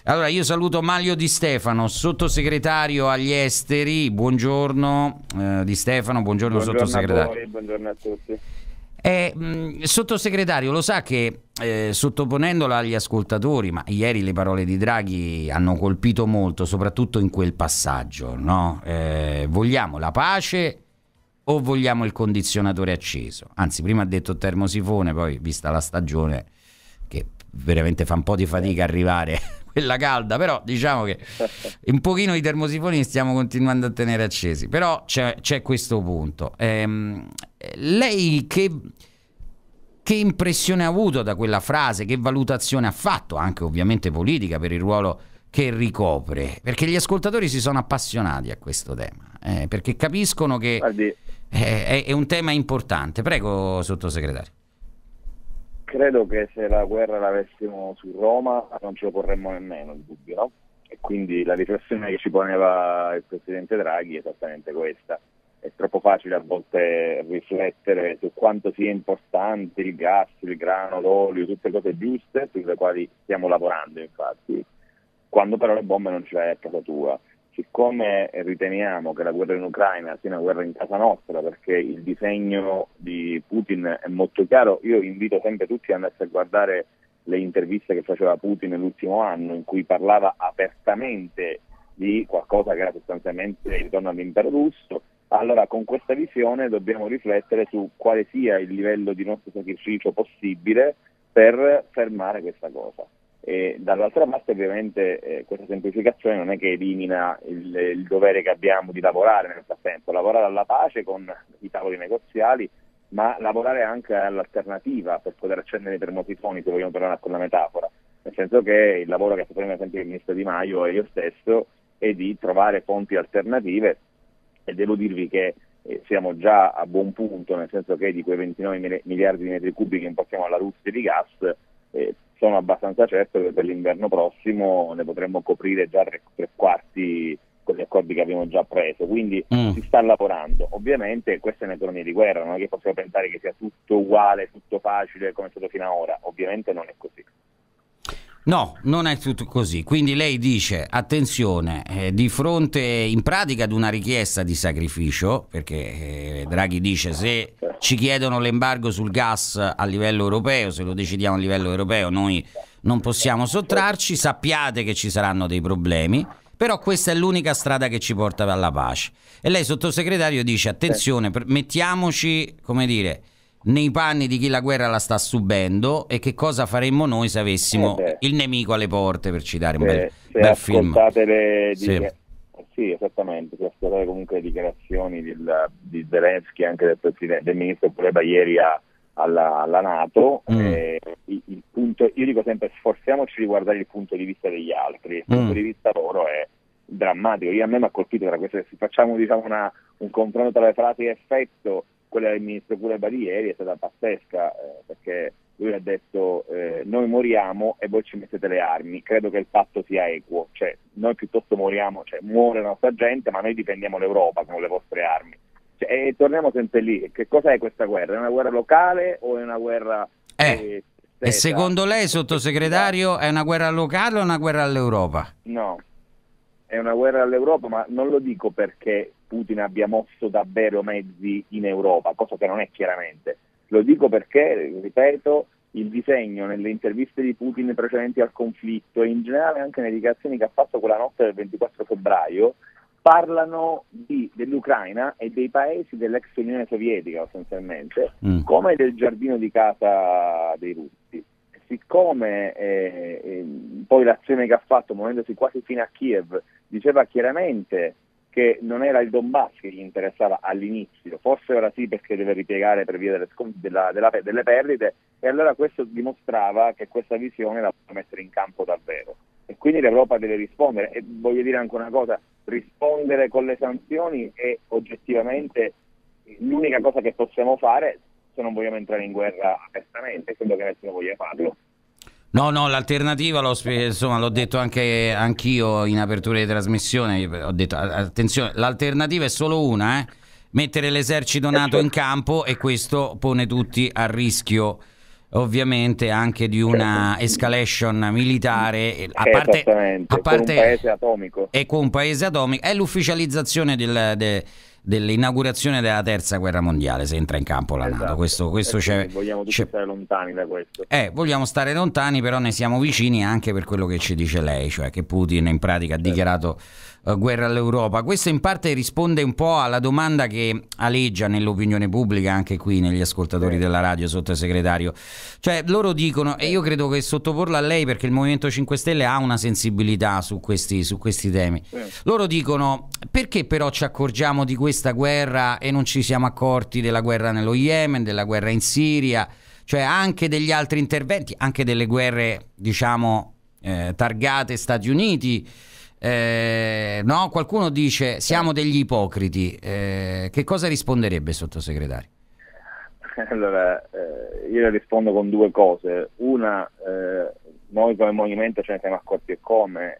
Allora, io saluto Manlio Di Stefano, sottosegretario agli esteri. Buongiorno Di Stefano, buongiorno Buongiorno a sottosegretario. voi, buongiorno a tutti. Sottosegretario, lo sa che sottoponendola agli ascoltatori, ma ieri le parole di Draghi hanno colpito molto, soprattutto in quel passaggio, no? Vogliamo la pace o vogliamo il condizionatore acceso? Anzi, prima ha detto termosifone, poi vista la stagione che veramente fa un po' di fatica arrivare quella calda, però diciamo che un pochino i termosifoni stiamo continuando a tenere accesi, però c'è questo punto. Lei che impressione ha avuto da quella frase, che valutazione ha fatto, anche ovviamente politica, per il ruolo che ricopre? Perché gli ascoltatori si sono appassionati a questo tema, perché capiscono che Guardi, è un tema importante. Prego, sottosegretario. credo che se la guerra l'avessimo su Roma non ce lo porremmo nemmeno il dubbio, no? E quindi la riflessione che ci poneva il Presidente Draghi è esattamente questa. È troppo facile a volte riflettere su quanto sia importante il gas, il grano, l'olio, tutte cose giuste sulle quali stiamo lavorando, infatti, quando però le bombe non ce le hai a casa tua. Siccome riteniamo che la guerra in Ucraina sia una guerra in casa nostra, perché il disegno di Putin è molto chiaro, io invito sempre tutti ad andarsi a guardare le interviste che faceva Putin nell'ultimo anno, in cui parlava apertamente di qualcosa che era sostanzialmente il ritorno all'impero russo. Allora, con questa visione dobbiamo riflettere su quale sia il livello di nostro sacrificio possibile per fermare questa cosa. E dall'altra parte ovviamente questa semplificazione non è che elimina il dovere che abbiamo di lavorare nel frattempo, lavorare alla pace con i tavoli negoziali, ma lavorare anche all'alternativa per poter accendere i termosifoni, se vogliamo tornare a quella metafora, nel senso che il lavoro che sta facendo per esempio il ministro Di Maio e io stesso è di trovare fonti alternative, e devo dirvi che siamo già a buon punto, nel senso che di quei 29 miliardi di metri cubi che importiamo alla Russia di gas, sono abbastanza certo che per l'inverno prossimo ne potremmo coprire già tre quarti con gli accordi che abbiamo già preso, quindi si sta lavorando. Ovviamente questa è un'economia di guerra, non è che possiamo pensare che sia tutto uguale, tutto facile come è stato fino ad ora, ovviamente non è così. No, non è tutto così. Quindi lei dice, attenzione, di fronte in pratica ad una richiesta di sacrificio, perché Draghi dice se ci chiedono l'embargo sul gas a livello europeo, se lo decidiamo a livello europeo, noi non possiamo sottrarci, sappiate che ci saranno dei problemi, però questa è l'unica strada che ci porta alla pace. E lei, sottosegretario, dice, attenzione, mettiamoci, come dire, nei panni di chi la guerra la sta subendo e che cosa faremmo noi se avessimo il nemico alle porte, per citare un bel film. Sì, esattamente, se ascoltate comunque le dichiarazioni di Zelensky, anche del ministro Kuleba ieri alla NATO, il punto, io dico sempre sforziamoci di guardare il punto di vista degli altri, il punto di vista loro è drammatico. A me mi ha colpito tra queste, se facciamo diciamo un confronto tra le frasi e effetto, quella del ministro Kuleba di ieri è stata pazzesca, perché lui ha detto noi moriamo e voi ci mettete le armi, credo che il patto sia equo, cioè noi piuttosto moriamo, cioè muore la nostra gente, ma noi difendiamo l'Europa con le vostre armi. E torniamo sempre lì, che cos'è questa guerra? È una guerra locale o è una guerra e secondo lei, sottosegretario, è una guerra locale o una guerra all'Europa? No, è una guerra all'Europa, ma non lo dico perché Putin abbia mosso davvero mezzi in Europa, cosa che non è chiaramente. Lo dico perché, ripeto, il disegno nelle interviste di Putin precedenti al conflitto e in generale anche nelle dichiarazioni che ha fatto quella notte del 24 febbraio parlano dell'Ucraina e dei paesi dell'ex Unione Sovietica sostanzialmente come del giardino di casa dei russi. Siccome poi l'azione che ha fatto, muovendosi quasi fino a Kiev, diceva chiaramente che non era il Donbass che gli interessava all'inizio, forse ora sì perché deve ripiegare per via delle perdite, e allora questo dimostrava che questa visione la può mettere in campo davvero. E quindi l'Europa deve rispondere, e voglio dire anche una cosa, rispondere con le sanzioni è oggettivamente l'unica cosa che possiamo fare se non vogliamo entrare in guerra apertamente, credo che nessuno voglia farlo. No, l'alternativa l'ho detto anche anch'io in apertura di trasmissione, ho detto attenzione, l'alternativa è solo una, mettere l'esercito NATO in campo, e questo pone tutti a rischio ovviamente anche di una escalation militare, a Esattamente, con un paese atomico. E con un paese atomico, è l'ufficializzazione dell'inaugurazione della terza guerra mondiale, se entra in campo la NATO. Questo vogliamo tutti stare lontani da questo. Vogliamo stare lontani, però ne siamo vicini anche per quello che ci dice lei, cioè che Putin in pratica ha dichiarato guerra all'Europa. Questo in parte risponde un po' alla domanda che aleggia nell'opinione pubblica, anche qui negli ascoltatori della radio, sottosegretario. Cioè loro dicono, e io credo che sottoporla a lei perché il Movimento 5 Stelle ha una sensibilità su questi temi. Loro dicono, perché però ci accorgiamo di questa guerra e non ci siamo accorti della guerra nello Yemen, della guerra in Siria, cioè anche degli altri interventi, anche delle guerre, diciamo, targate Stati Uniti. No, qualcuno dice siamo degli ipocriti. Che cosa risponderebbe, sottosegretario? Allora, io rispondo con due cose. Una, noi come movimento ce ne siamo accorti e come,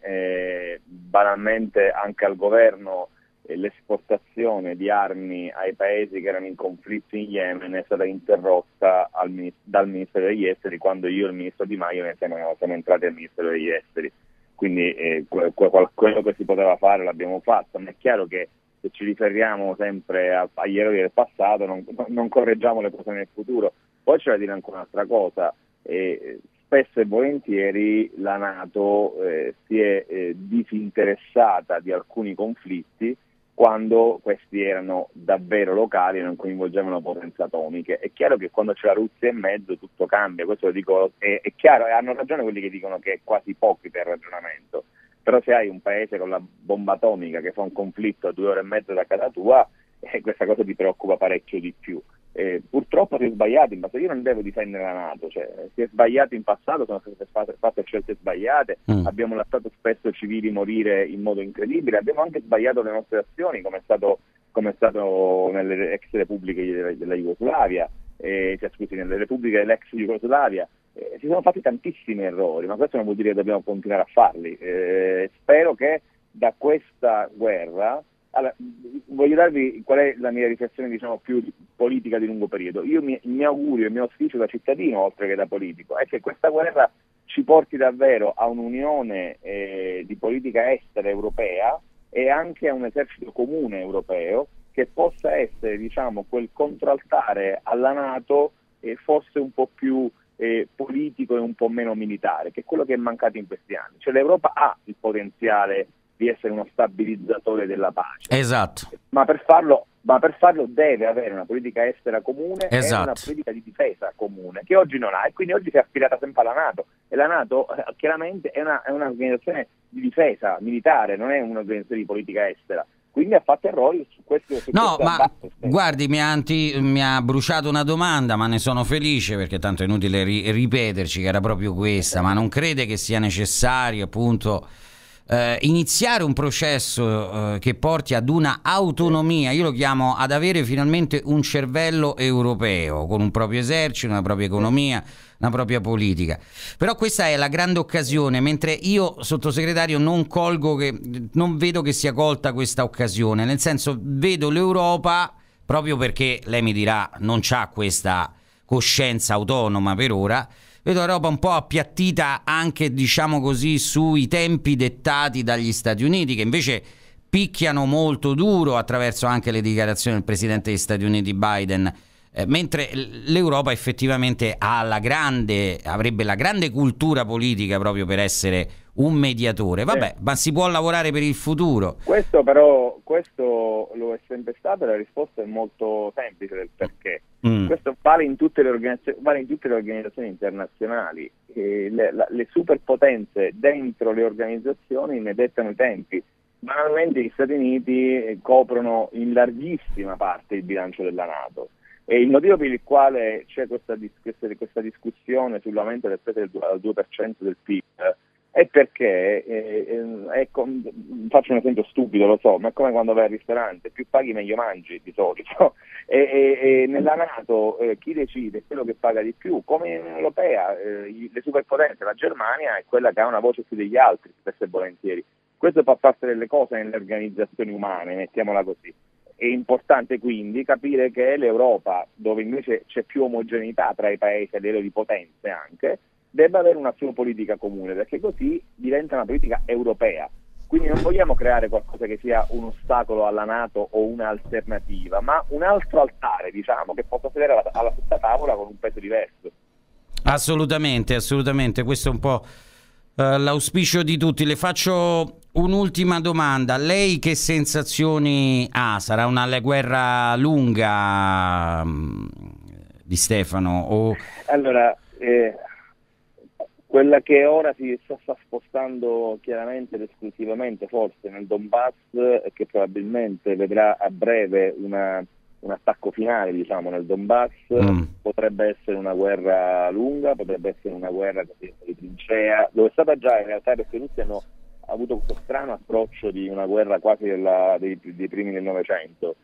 banalmente anche al governo l'esportazione di armi ai paesi che erano in conflitto in Yemen è stata interrotta dal Ministero degli Esteri quando io e il Ministro Di Maio siamo entrati al Ministero degli Esteri. Quindi quello che si poteva fare l'abbiamo fatto, ma è chiaro che se ci riferiamo sempre agli errori del passato non correggiamo le cose nel futuro. Poi c'è da dire anche un'altra cosa, spesso e volentieri la NATO si è disinteressata di alcuni conflitti quando questi erano davvero locali e non coinvolgevano potenze atomiche. È chiaro che quando c'è la Russia in mezzo tutto cambia, questo lo dico, è chiaro, e hanno ragione quelli che dicono che è quasi ipocrita il ragionamento, però se hai un paese con la bomba atomica che fa un conflitto a 2 ore e mezza da casa tua, questa cosa ti preoccupa parecchio di più. Purtroppo si è sbagliato, ma io non devo difendere la NATO, cioè, si è sbagliato in passato, sono state fatte scelte sbagliate, abbiamo lasciato spesso civili morire in modo incredibile, abbiamo anche sbagliato le nostre azioni come è stato nelle ex repubbliche della Jugoslavia, nelle repubbliche dell'ex Jugoslavia, si sono fatti tantissimi errori, ma questo non vuol dire che dobbiamo continuare a farli. Spero che da questa guerra, allora, voglio darvi qual è la mia riflessione, diciamo, più politica di lungo periodo. Il mio augurio, il mio auspicio da cittadino, oltre che da politico, è che questa guerra ci porti davvero a un'unione di politica estera europea e anche a un esercito comune europeo che possa essere, diciamo, quel contraltare alla NATO forse un po' più politico e un po' meno militare, che è quello che è mancato in questi anni. Cioè l'Europa ha il potenziale di essere uno stabilizzatore della pace. Esatto. Ma per farlo deve avere una politica estera comune e una politica di difesa comune, che oggi non ha, e quindi oggi si è affidata sempre alla NATO, e la NATO chiaramente è un'organizzazione di difesa militare, non è un'organizzazione di politica estera. Quindi ha fatto errori su questo. No, ma guardi, mi ha bruciato una domanda, ma ne sono felice perché tanto è inutile ripeterci che era proprio questa, ma non crede che sia necessario appunto iniziare un processo che porti ad una autonomia, io lo chiamo ad avere finalmente un cervello europeo con un proprio esercito, una propria economia, una propria politica. Però questa è la grande occasione, mentre io, sottosegretario, non vedo che sia colta questa occasione, nel senso, vedo l'Europa, proprio perché lei mi dirà non c'ha questa coscienza autonoma per ora, vedo l'Europa un po' appiattita anche, diciamo così, sui tempi dettati dagli Stati Uniti, che invece picchiano molto duro attraverso anche le dichiarazioni del Presidente degli Stati Uniti Biden, mentre l'Europa effettivamente avrebbe la grande cultura politica proprio per essere un mediatore. Vabbè, ma si può lavorare per il futuro. Questo lo è sempre stato, e la risposta è molto semplice del perché. Questo vale in tutte le organizzazioni internazionali. Le superpotenze dentro le organizzazioni ne dettano i tempi. Banalmente gli Stati Uniti coprono in larghissima parte il bilancio della NATO. E il motivo per il quale c'è questa discussione sull'aumento delle spese al 2% del PIL è perché, faccio un esempio stupido, lo so, ma è come quando vai al ristorante, più paghi meglio mangi di solito, e nella NATO chi decide è quello che paga di più, come in Unione Europea, le superpotenze, la Germania è quella che ha una voce più degli altri, spesso e volentieri. Questo fa parte delle cose nelle organizzazioni umane, mettiamola così. È importante quindi capire che l'Europa, dove invece c'è più omogeneità tra i paesi a livello di potenze anche, debba avere una sua politica comune, perché così diventa una politica europea. Quindi non vogliamo creare qualcosa che sia un ostacolo alla NATO o un'alternativa, ma un altro altare, diciamo, che possa sedere alla stessa tavola con un peso diverso. Assolutamente, assolutamente, questo è un po' l'auspicio di tutti. Le faccio un'ultima domanda. Lei che sensazioni ha? Sarà una guerra lunga, Di Stefano? O... Allora, quella che ora si sta spostando chiaramente ed esclusivamente forse nel Donbass, che probabilmente vedrà a breve un attacco finale, diciamo, nel Donbass, potrebbe essere una guerra lunga, potrebbe essere una guerra di trincea, dove è stata già in realtà, perché i russi hanno avuto questo strano approccio di una guerra quasi dei primi del Novecento,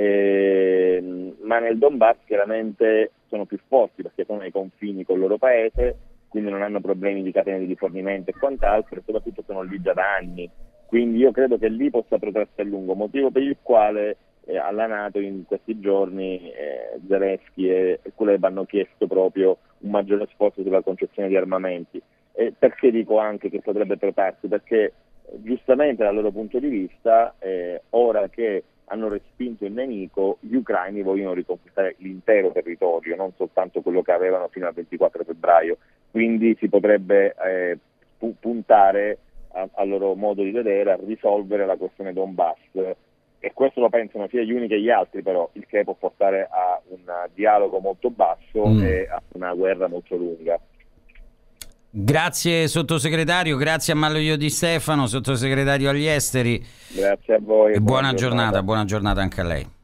ma nel Donbass chiaramente sono più forti perché sono ai confini col loro paese, quindi non hanno problemi di catene di rifornimento e quant'altro, e soprattutto sono lì già da anni, quindi io credo che lì possa protrarsi a lungo, motivo per il quale alla NATO in questi giorni Zelensky e Kuleb hanno chiesto proprio un maggiore sforzo sulla concessione di armamenti. Perché dico anche che potrebbe protrarsi? Perché giustamente dal loro punto di vista, ora che hanno respinto il nemico, gli ucraini vogliono riconquistare l'intero territorio, non soltanto quello che avevano fino al 24 febbraio, quindi si potrebbe puntare al loro modo di vedere a risolvere la questione Donbass, e questo lo pensano sia gli uni che gli altri, però il che può portare a un dialogo molto basso e a una guerra molto lunga. Grazie sottosegretario, grazie a Manlio Di Stefano, sottosegretario agli esteri. Grazie a voi. E buona giornata anche a lei.